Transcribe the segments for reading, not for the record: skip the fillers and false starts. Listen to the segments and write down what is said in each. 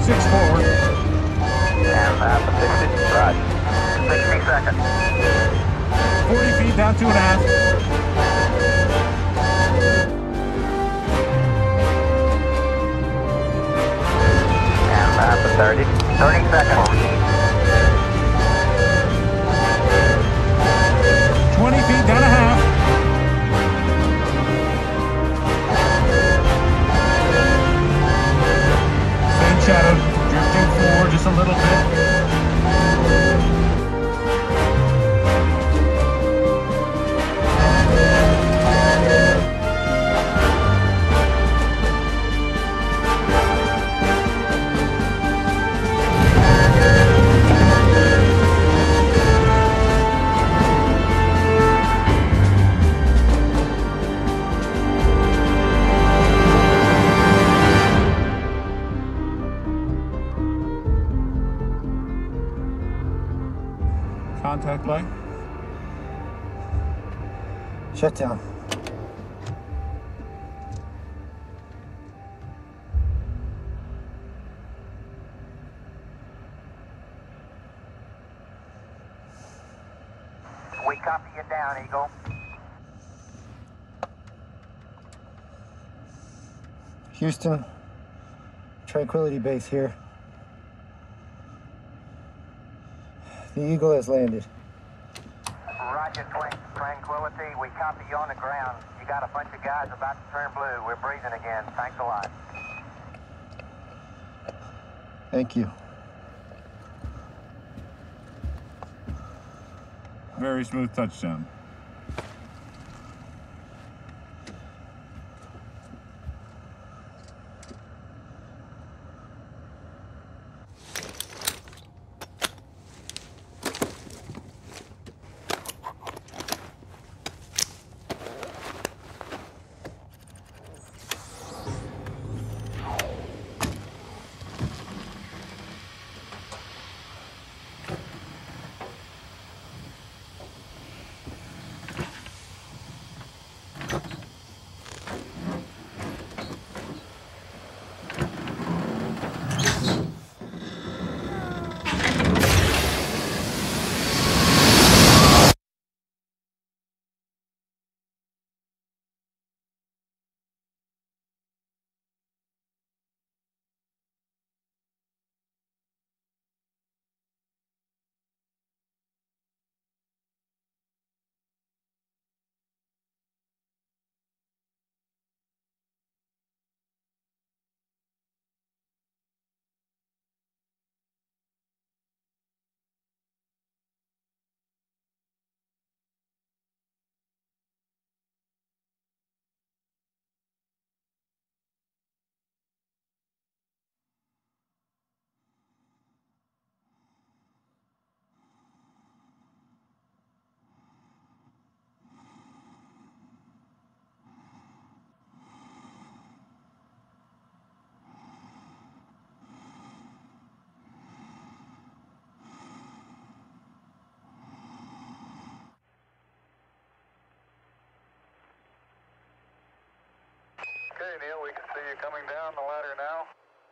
6 forward. And half a 60. Right. 60 seconds. 40 feet down 2.5. And half a 30. 30 seconds. 20 feet down a half. Faint shadow, drifting forward just a little bit. Contact light. Shut down. We copy you down, Eagle. Houston, Tranquility Base here. The Eagle has landed. Roger, Tranquility. We copy you on the ground. You got a bunch of guys about to turn blue. We're breathing again. Thanks a lot. Thank you. Very smooth touchdown. Okay, Neil, we can see you coming down the ladder now.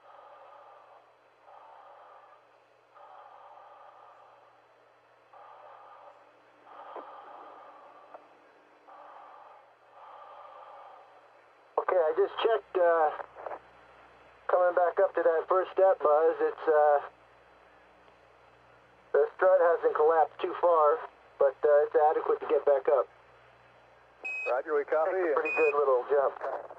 Okay, I just checked, coming back up to that first step, Buzz. It's, the strut hasn't collapsed too far, but it's adequate to get back up. Roger, we copy. It's a pretty good little jump.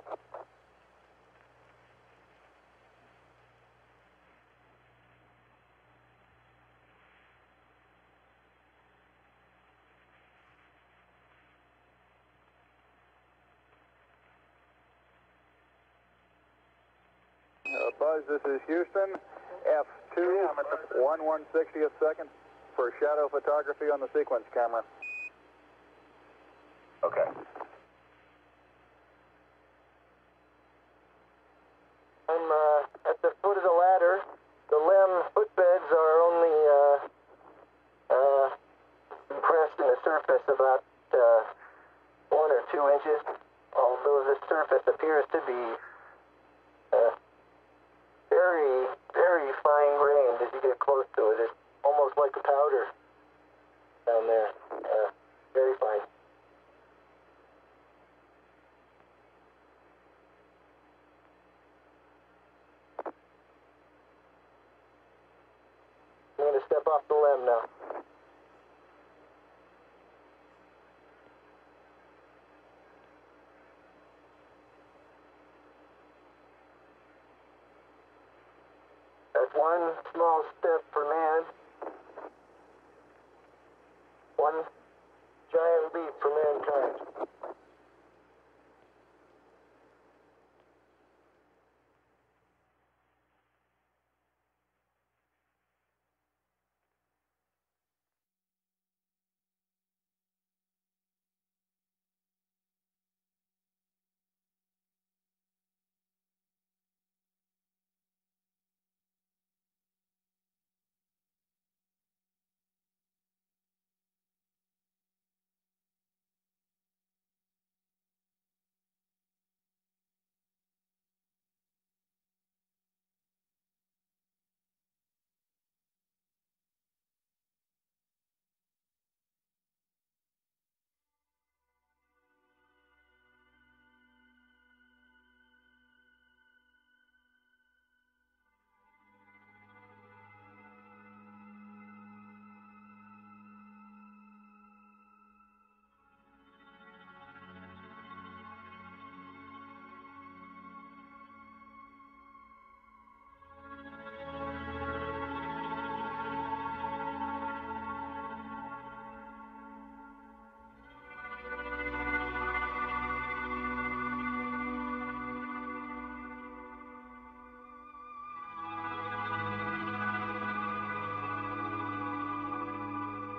Buzz, this is Houston, F2, 1/160th second for shadow photography on the sequence camera. Okay. I'm at the foot of the ladder. The limb footbeds are only compressed in the surface about 1 or 2 inches, although the surface appears to be very, very LM now. That's one small step for man, one giant leap for mankind.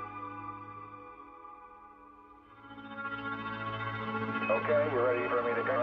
Okay, you ready for me to